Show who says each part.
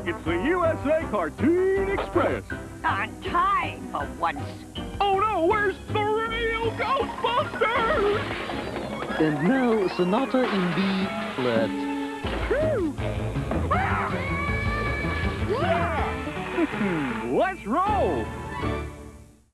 Speaker 1: It's the USA Cartoon Express.
Speaker 2: On time for once.
Speaker 1: Oh no, where's the real Ghostbusters?
Speaker 3: And now, Sonata in B flat.
Speaker 1: Let's roll!